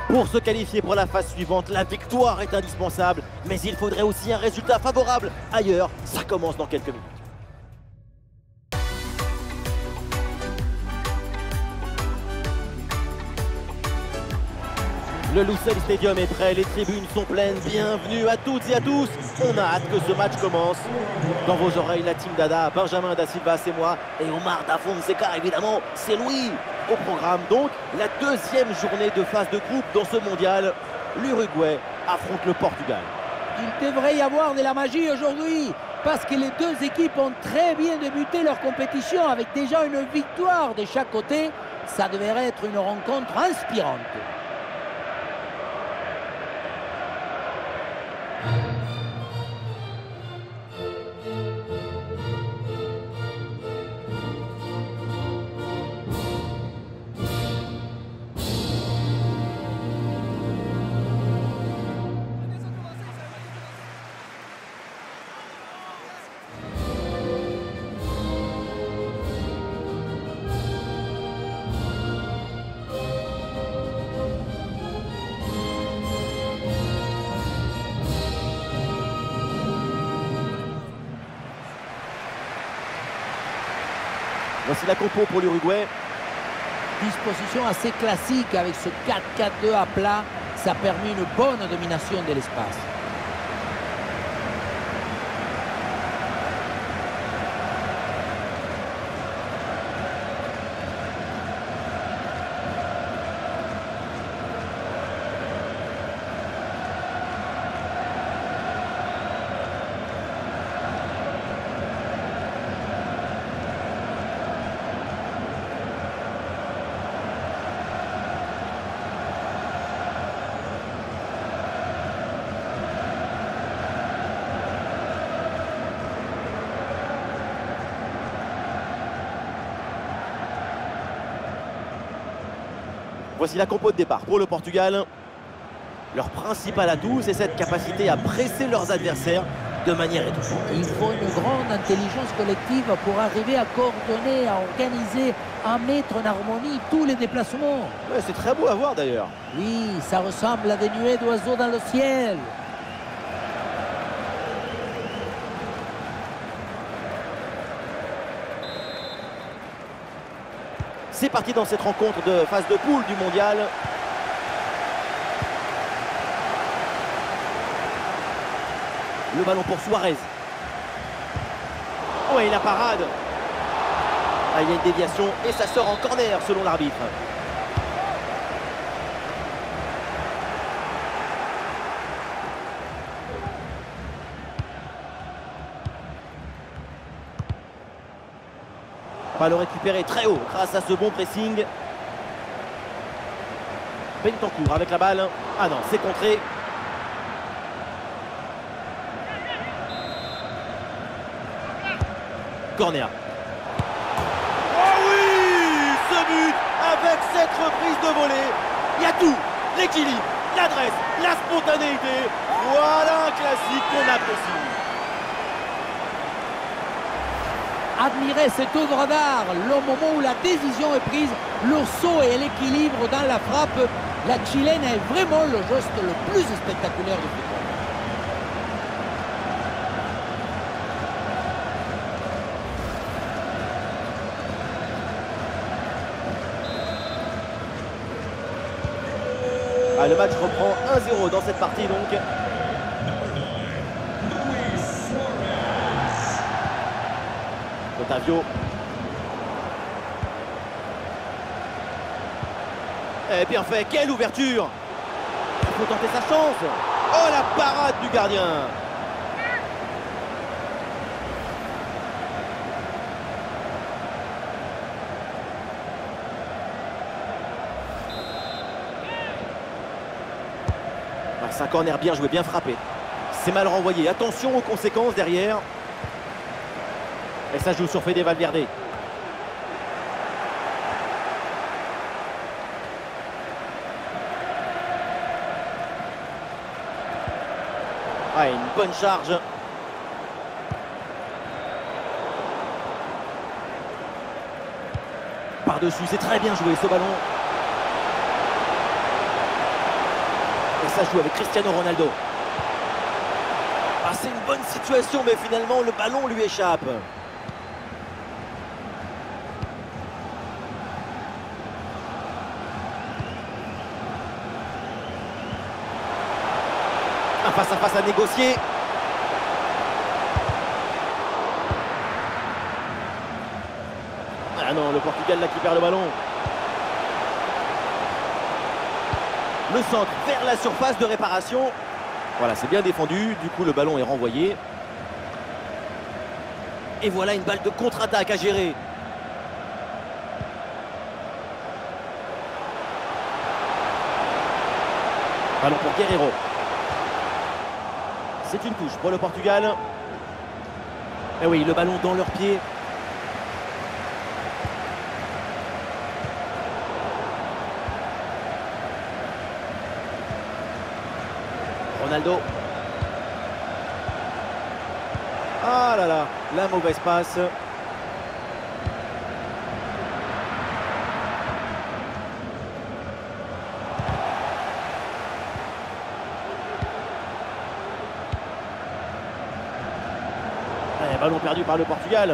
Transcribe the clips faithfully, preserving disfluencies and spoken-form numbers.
Pour se qualifier pour la phase suivante, la victoire est indispensable, mais il faudrait aussi un résultat favorable ailleurs. Ça commence dans quelques minutes. Le Lusail Stadium est prêt, les tribunes sont pleines. Bienvenue à toutes et à tous. On a hâte que ce match commence. Dans vos oreilles, la team Dada, Benjamin Da Silva, c'est moi. Et Omar Da Fonseca, évidemment, c'est Louis. Au programme donc, la deuxième journée de phase de groupe dans ce mondial. L'Uruguay affronte le Portugal. Il devrait y avoir de la magie aujourd'hui, parce que les deux équipes ont très bien débuté leur compétition avec déjà une victoire de chaque côté. Ça devrait être une rencontre inspirante. Voici la compo pour l'Uruguay. Disposition assez classique avec ce quatre quatre deux à plat. Ça permet une bonne domination de l'espace. Voici la compo de départ pour le Portugal. Leur principal atout, c'est cette capacité à presser leurs adversaires de manière étouffante. Il faut une grande intelligence collective pour arriver à coordonner, à organiser, à mettre en harmonie tous les déplacements. Ouais, c'est très beau à voir d'ailleurs. Oui, ça ressemble à des nuées d'oiseaux dans le ciel. C'est parti dans cette rencontre de phase de poule du mondial. Le ballon pour Suarez. Oui, la parade. Ah, il y a une déviation et ça sort en corner selon l'arbitre. Ballon récupéré très haut grâce à ce bon pressing. Bentancur avec la balle. Ah non, c'est contré. Corner. Oh oui, ce but avec cette reprise de volée. Il y a tout, l'équilibre, l'adresse, la spontanéité. Voilà un classique qu'on apprécie. Admirez cette œuvre d'art, le moment où la décision est prise, le saut et l'équilibre dans la frappe. La chilène est vraiment le geste le plus spectaculaire du football. Ah, le match reprend un zéro dans cette partie donc. Otavio. Eh bien fait, quelle ouverture! Il faut tenter sa chance. Oh, la parade du gardien! C'est un corner bien joué, bien frappé. C'est mal renvoyé. Attention aux conséquences derrière. Et ça joue sur Fede Valverde. Ah, une bonne charge. Par-dessus, c'est très bien joué ce ballon. ça joue avec Cristiano Ronaldo. Ah, c'est une bonne situation, mais finalement, le ballon lui échappe. Un face à face à négocier. Ah non, le Portugal là qui perd le ballon. Le centre vers la surface de réparation. Voilà, c'est bien défendu. Du coup, le ballon est renvoyé. Et voilà une balle de contre-attaque à gérer. Ballon pour Guerreiro. C'est une touche pour le Portugal. Et oui, le ballon dans leurs pieds. Ronaldo. Ah là là, la mauvaise passe. Et ballon perdu par le Portugal.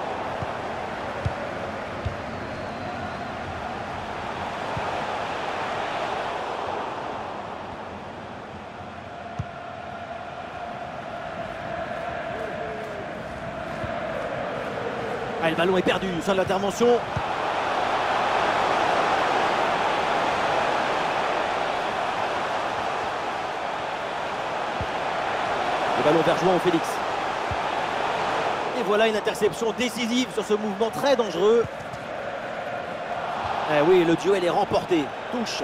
Ah, le ballon est perdu, sans l'intervention. Le ballon vers João Félix. Et voilà une interception décisive sur ce mouvement très dangereux. Eh oui, le duel est remporté. Touche.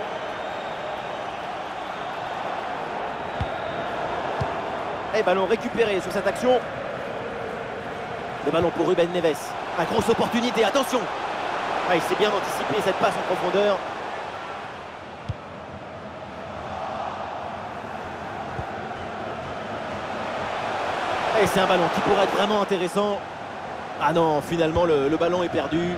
Et ballon récupéré sur cette action. Le ballon pour Ruben Neves. La grosse opportunité, attention. Ah, il s'est bien anticipé cette passe en profondeur. Et c'est un ballon qui pourrait être vraiment intéressant. Ah non, finalement le, le ballon est perdu.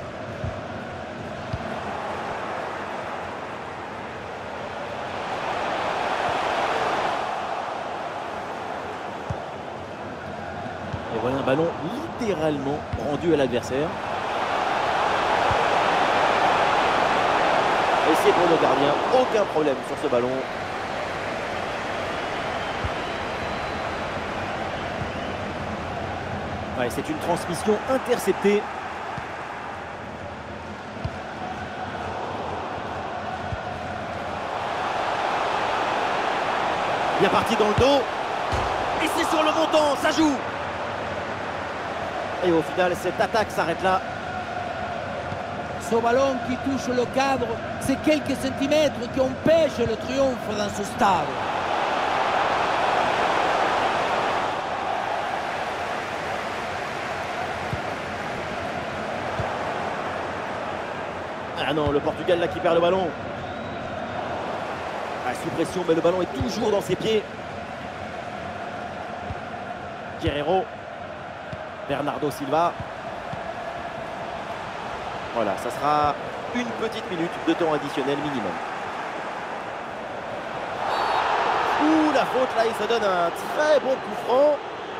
Et voilà un ballon littéralement rendu à l'adversaire. Et c'est pour le gardien, aucun problème sur ce ballon. Ouais, c'est une transmission interceptée. Bien parti dans le dos. Et c'est sur le montant, ça joue. Et au final, cette attaque s'arrête là. Ce ballon qui touche le cadre, c'est quelques centimètres qui empêchent le triomphe dans ce stade. Ah non, le Portugal là qui perd le ballon. Ah, sous pression, mais le ballon est toujours dans ses pieds. Guerreiro. Bernardo Silva. Voilà, ça sera une petite minute de temps additionnel minimum. Ouh, la faute là, il se donne un très bon coup franc.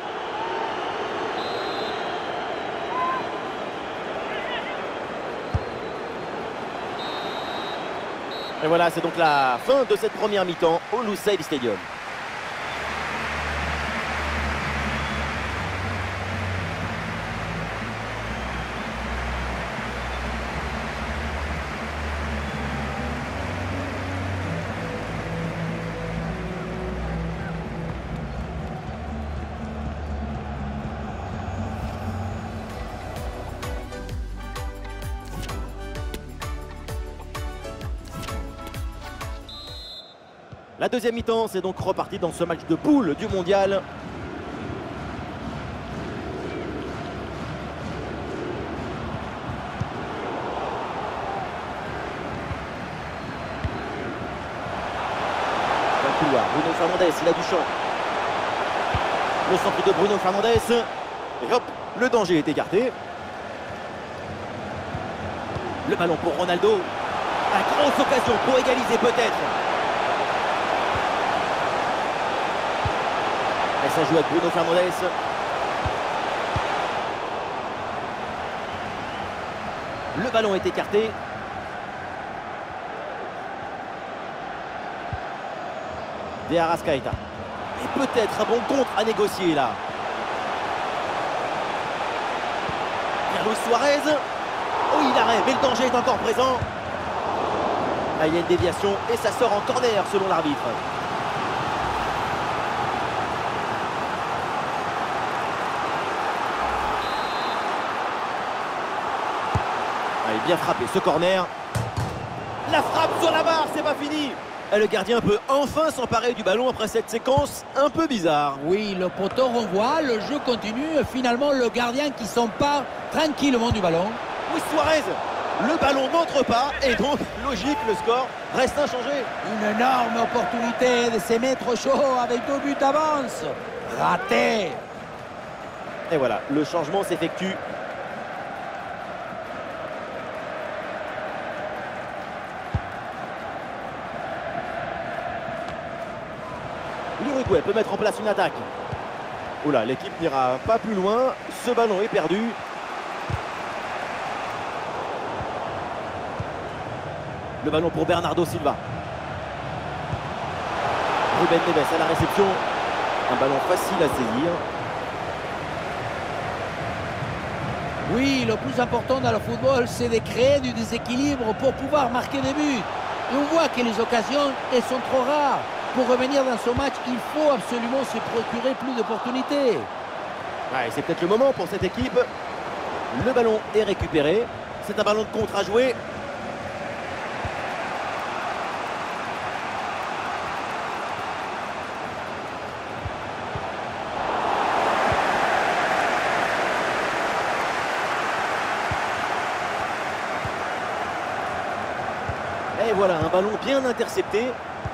Et voilà, c'est donc la fin de cette première mi-temps au Lusail Stadium. La deuxième mi-temps, c'est donc reparti dans ce match de poule du mondial. Dans le couloir, Bruno Fernandes, il a du champ. Le centre de Bruno Fernandes. Et hop, le danger est écarté. Le ballon pour Ronaldo. La grosse occasion pour égaliser peut-être. Et ça joue avec Bruno Fernandes. Le ballon est écarté. De Arrascaeta. Et peut-être un bon contre à négocier là. Luis Suarez. Oh, il arrête, mais le danger est encore présent. Ah, il y a une déviation et ça sort en corner selon l'arbitre. Allez, bien frappé ce corner. La frappe sur la barre, c'est pas fini. Et le gardien peut enfin s'emparer du ballon après cette séquence un peu bizarre. Oui, le poteau renvoie, le jeu continue. Finalement, le gardien qui s'empare tranquillement du ballon. Luis Suarez, le ballon n'entre pas et donc, logique, le score reste inchangé. Une énorme opportunité de se mettre chaud avec deux buts d'avance. Raté. Et voilà, le changement s'effectue. L'Uruguay peut mettre en place une attaque. Oula, l'équipe n'ira pas plus loin. Ce ballon est perdu. Le ballon pour Bernardo Silva. Ruben Neves à la réception. Un ballon facile à saisir. Oui, le plus important dans le football, c'est de créer du déséquilibre pour pouvoir marquer des buts. Et on voit que les occasions, elles sont trop rares. Pour revenir dans ce match, il faut absolument se procurer plus d'opportunités. Ouais, c'est peut-être le moment pour cette équipe. Le ballon est récupéré. C'est un ballon de contre à jouer. Et voilà, un ballon bien intercepté.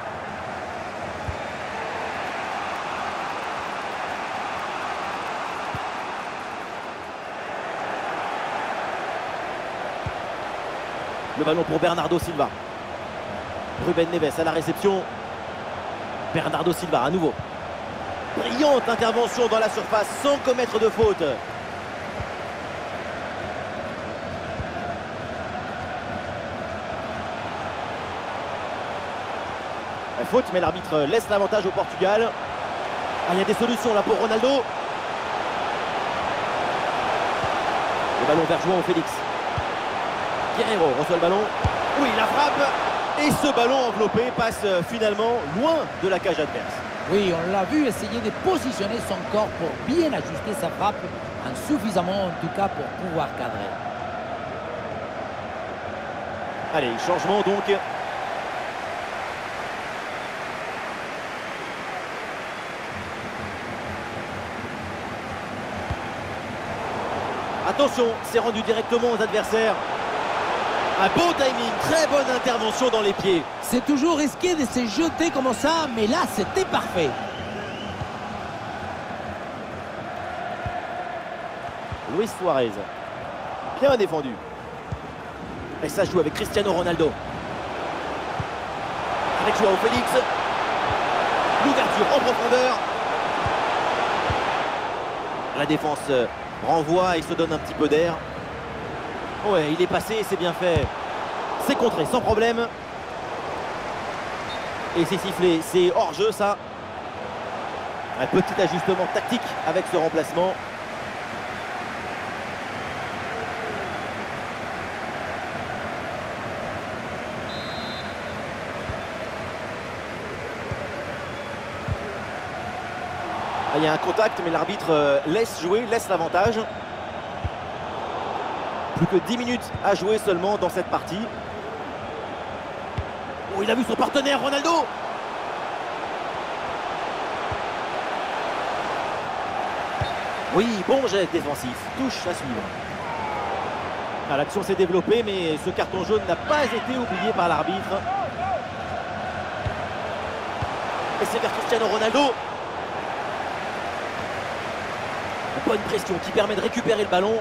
Le ballon pour Bernardo Silva. Ruben Neves à la réception. Bernardo Silva à nouveau. Brillante intervention dans la surface sans commettre de faute. La faute, mais l'arbitre laisse l'avantage au Portugal. Ah, il y a des solutions là pour Ronaldo. Le ballon vers João Félix. Guerreiro reçoit le ballon. Oui, la frappe. Et ce ballon enveloppé passe finalement loin de la cage adverse. Oui, on l'a vu essayer de positionner son corps pour bien ajuster sa frappe, insuffisamment en tout cas pour pouvoir cadrer. Allez, changement donc. Attention, c'est rendu directement aux adversaires. Un beau timing, très bonne intervention dans les pieds. C'est toujours risqué de se jeter comme ça, mais là, c'était parfait. Luis Suarez. Bien défendu. Et ça joue avec Cristiano Ronaldo. Avec João Félix. L'ouverture en profondeur. La défense renvoie et se donne un petit peu d'air. Ouais, il est passé, c'est bien fait. C'est contré sans problème. Et c'est sifflé, c'est hors-jeu ça. Un petit ajustement tactique avec ce remplacement. Il y a un contact, mais l'arbitre laisse jouer, laisse l'avantage. Plus que dix minutes à jouer seulement dans cette partie. Oh, il a vu son partenaire, Ronaldo. Oui, bon geste défensif. Touche à suivre. Ah, l'action s'est développée, mais ce carton jaune n'a pas été oublié par l'arbitre. Et c'est vers Cristiano Ronaldo. Bonne pression qui permet de récupérer le ballon.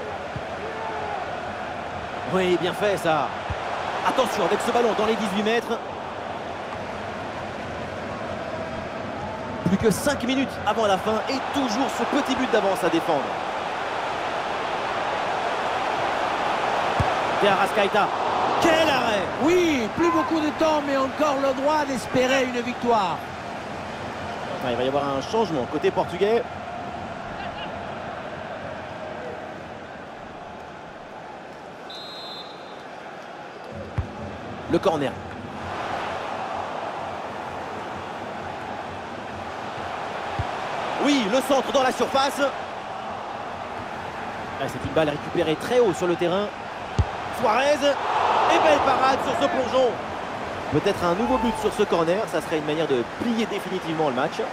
Oui, bien fait ça. Attention avec ce ballon dans les dix-huit mètres. Plus que cinq minutes avant la fin et toujours ce petit but d'avance à défendre. Arrascaeta. Quel arrêt! Oui, plus beaucoup de temps, mais encore le droit d'espérer une victoire. Ah, il va y avoir un changement côté portugais. Le corner. Oui, le centre dans la surface. Ah, c'est une balle récupérée très haut sur le terrain. Suarez. Et belle parade sur ce plongeon. Peut-être un nouveau but sur ce corner. Ça serait une manière de plier définitivement le match.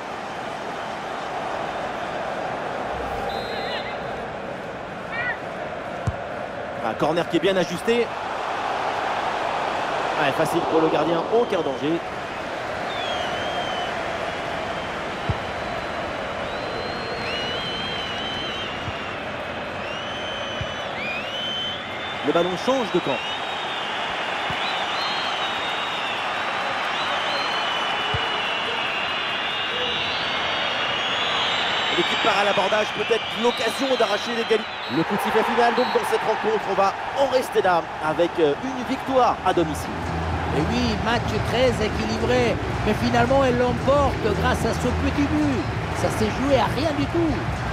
Un corner qui est bien ajusté. Ah, facile pour le gardien, aucun danger. Le ballon change de camp. L'équipe part à l'abordage, peut-être l'occasion d'arracher l'égalité. Le coup de sifflet final, donc dans cette rencontre, on va en rester là avec une victoire à domicile. Et oui, match très équilibré, mais finalement elle l'emporte grâce à ce petit but. Ça s'est joué à rien du tout.